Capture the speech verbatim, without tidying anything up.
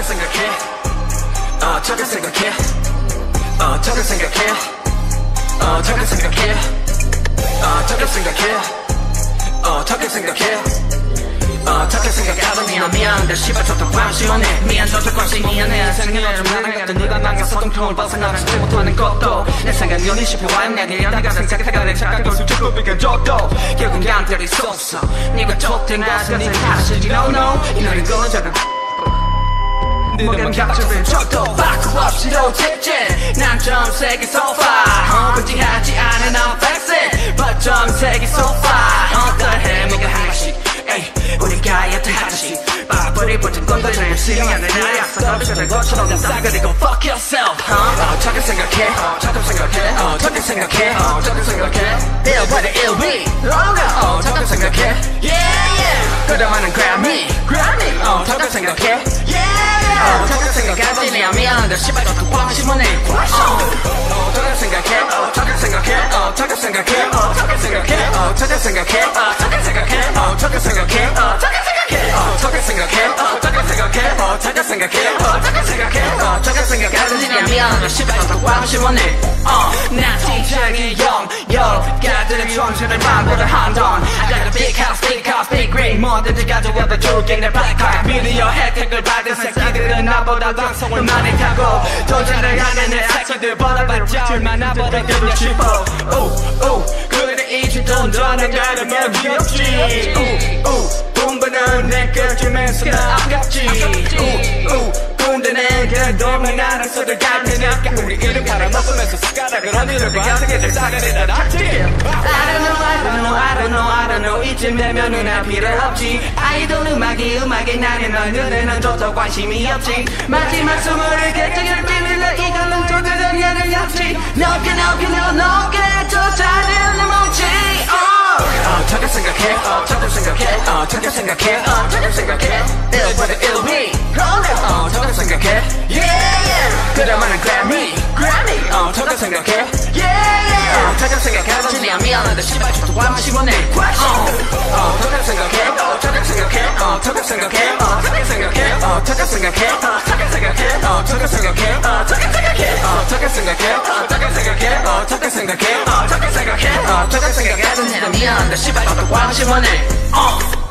생각해 어 저게 생각해 어 저게 생각해 어 저게 생각해 어 저게 생각해 어 저게 생각해 어 저게 생각하던 니나 미안한데 씨발 저도 관심 없네 미안 저도 관심 미안해 생각해 좀 나랑 같은 네가 망가서 통통을 벗어나라 싶지 못하는 것도 내 생각 연이 씹혀와요 내게 내가 생각해가 내 착각 것을 주고 비켜줘도 결국 양들이 쏟어 네가 좋된 것은 네 탓이지 no no 이 노래는 거저는 너만 격정을 줘도 바꾸 없이도 직진 난 좀 세게 so far 허근지하지 않은 I'm flexing but 좀 세게 so far 어떠해 뭐가 한 가지 우리가 여태하듯이 바보리 붙은 건들을 수용하는 나야 서비스를 거쳐놓은 싸그리고 fuck yourself 어 저게 생각해 어 저게 생각해 어 저게 생각해 어 저게 생각해 일보다 일위 어 저게 생각해 yeah yeah 그동안은 Grammy Grammy 어 저게 생각해 yeah 어 저게 생각하지 내 미안한데 씨발 저도 관심은 해 어 저게 생각해 어 저게 생각해 어 저게 생각해 어 저게 생각해 어 저게 생각해 어 저게 생각해 어 저게 생각해 어 저게 생각해 어 저게 생각해 어 저게 생각해 어 저게 생각해 어 저게 생각해 어 저게 생각하지 내 미안한데 씨발 저도 관심은 해어난 진작이 영 열가들은 정신을 만보다 한던 I got a big house big house big green 뭐든지 가져와도 줄게 내 black card 미디어 혜택을 받은 새끼들은 나보다 방송을 많이 타고 도전을 하는 내 새끼들 벌어봤자 얼마나 벌어들고 싶어 오오 그래 이제 돈 더 나가는 건 귀엽지 오오 공부는 내 끝쯤에서 아깝지 오오 군대는 그래도 나랑 서로 갈 테니까 우리 이름 갈아먹으면서 숟가락을 흔들고 한세계를 싸가리다 닥치 I don't know I don't know I don't know I don't know 이쯤 되면은 난 필요 없지 아이돌 음악이 음악이 나는 널 눈에는 줘도 관심이 없지 마지막 숨을 결정할 때는 이거는 조대전야는 없지 높게 높게 높게 쫓아내는 멈치 어 저게 생각해 어 저게 생각해 어 저게 생각해 어 저게 생각해 일보다 일위 어 저게 생각해 yeah yeah 그동안은 Grammy Grammy 어 저게 생각해 yeah yeah 어 저게 생각하던 지니야 미안한데 씨발 저도 관심은 해 어 저게 생각해 어 저게 생각해 어 저게 생각해 어 저게 생각해 어 저게 생각해 어 저게 생각해 어 저게 생각해 어 저게 생각해 어 저게 생각해 어 저게 생각해 어 저게 생각해 어 저게 생각해 어 저게 생각하던 지니야 미안한데 씨발 저도 관심은 해